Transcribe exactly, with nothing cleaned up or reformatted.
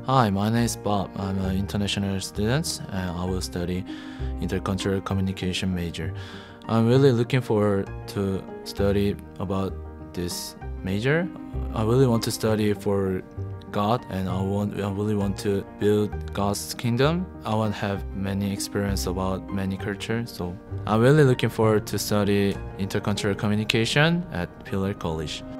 Hi, my name is Bob. I'm an international student and I will study intercultural communication major. I'm really looking forward to study about this major. I really want to study for God, and I want I really want to build God's kingdom. I want to have many experience about many cultures, so I'm really looking forward to study intercultural communication at Pillar College.